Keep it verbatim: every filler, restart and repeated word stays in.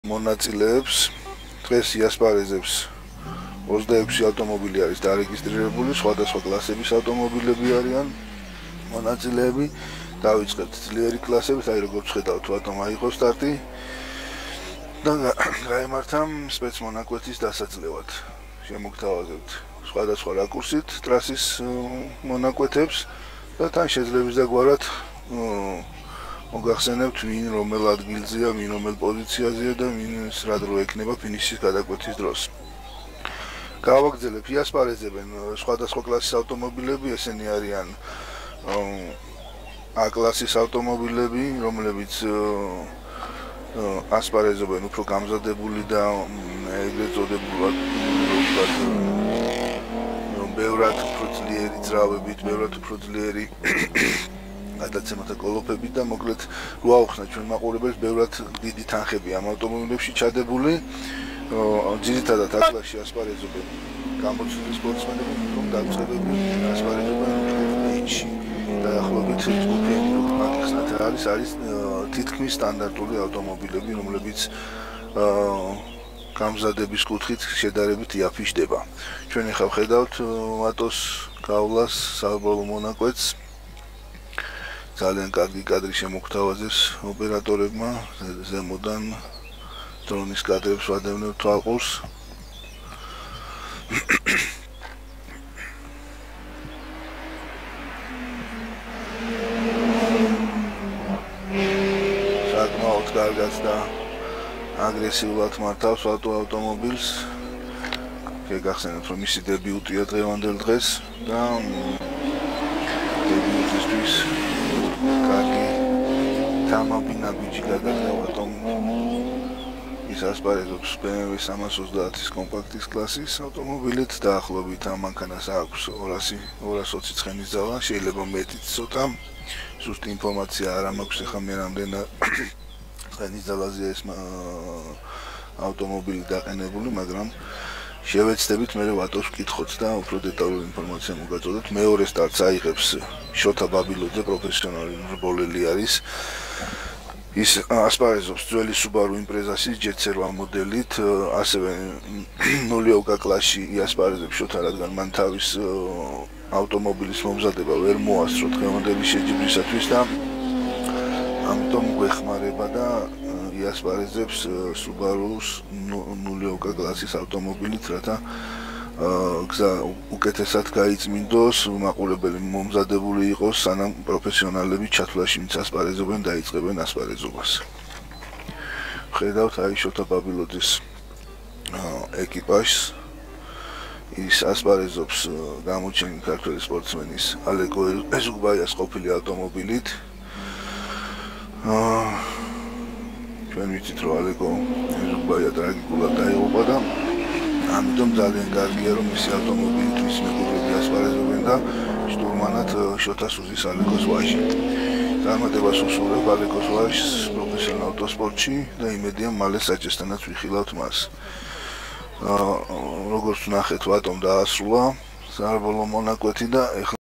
მონაწილეებს დღეს იასპარეზებს ოცდაექვსი ავტომობილი არის დარეგისტრირებული, სხვადასხვა კლასების ავტომობილები არიან მონაწილეები. დავიწყებთ ძლიერი კლასებით, აი როგორც ხედავთ, ბატონო აიღო სტარტი და გაემართა სპეცმონაკვეთის დასაძლევად. შემოგთავაზებთ სხვადასხვა რაკურსით ტრასის მონაკვეთებს და თან შეძლების დაგვარად მოგახსენებთ ვინ რომელ ადგილზეა, ვინ რომელ პოზიციაზეა და ვინ რა დრო ექნება ფინიშის გადაკვეთის დროს. გავაგრძელებ, იასპარეზებენ სხვადასხვა კლასის ავტომობილები, ესენი არიან A კლასის ავტომობილები, რომლებიც ასპარეზობენ უფრო გამზადებული და ეგრეთ წოდებული ბევრად უფრო ძლიერი ძრავებით, ბევრად უფრო ძლიერი გადაცემათა კოლოფებით და მოკლედ რო ავხსნათ ჩვენ მაყურებელს, ბევრად დიდი თანხები ამ ავტომობილებში ჩადებული. ძირითადად A კლასში ასპარეზობენ გამოცდილი სპორტსმენები, რომ დაწყებები ასპარეზობენ H-ში. დაახლოებით ჯგუფი მაგიხსნათ არის არის თითქმის სტანდარტული ავტომობილები, რომლებიც გამზადების კუთხით შედარებით იაფიშდება. ჩვენ ახლა ვხედავთ ვატოს გავლას საბოლოო მონაკვეთს. ძალიან კარგი კადრი შემოგთავაზეს ოპერატორებმა, ზემოდან დრონის კადრებს ვადევნებთ თვალყურს. საკმაოდ კარგად და აგრესიულად მართავს ავტომობილს. გეგახსენებთ, რომ მისი დებიუტია დღევანდელ დღეს და დებიუტისთვის კარგი თამაბინა ბიჭი გადაგდება. ის ასპარეზობს B M W სამას ოცდაათის კომპაქტის კლასის ავტომობილით, დაახლოებით ამ მანქანას აქვს ორასი ორას ოცი ცხენის ძალა, შეიძლება მეტიც ცოტა. ზუსტი ინფორმაცია არ მაქვს ახლა მე რამდენი ცხენის ძალაზეა ეს ავტომობილი დაყენებული, მაგრამ შევეცდებით მე ვატოს ვკითხოთ და უფრო დეტალური ინფორმაცია მოგაწოდოთ. მეორე სტარტს აიღებს შოთა ბაბილოძე, პროფესიონალი რბოლელი არის. ის ასპარეზობს ძველი Subaru Impreza-ს ჯეტ-სერვარ მოდელით, ასევე ნული ოკ კლასში იასპარეზებს შოთა, რადგან მან თავის ავტომობილის მომზადება ვერ მოასწრო დღევანდელი შეჯიბრისათვის და ამიტომ გვეხმარება და იასპარეზებს Subaru-ს ნული ოკ კლასის ავტომობილით, რათა გზა უკეთესად გაიწმინდოს, მაყურებელი მომზადებული იყოს, სანამ პროფესიონალები ჩათვლაში მის ასპარეზობენ და იწყებენ ასპარეზობას. ხედავთ აი შოთა ბაბილოძის ეკიპაჟს. ის ასპარეზობს გამოჩენილი ქართველი სპორტსმენის ალეკო ეზუგბაიას ყოფილი ავტომობილით. ჩვენ ვიცით, რომ ალეკო ეზუგბაია ტრაგიკულად დაიღუპა და ამიტომ ძალიან კარგია, რომ მისი ავტომობილით მის მეგობრები ასპარეზობენ და შტურმანად შოთას უზის ალეკოს ვაჟი. წარმატებას უსურვებ ალეკოს ვაჟს პროფესიონალ ავტოსპორტში და იმედია მალე საჭესთანაც ვიხილავთ მას. როგორც ნახეთ, ვატომ დაასრულა საბოლოო მონაკვეთი და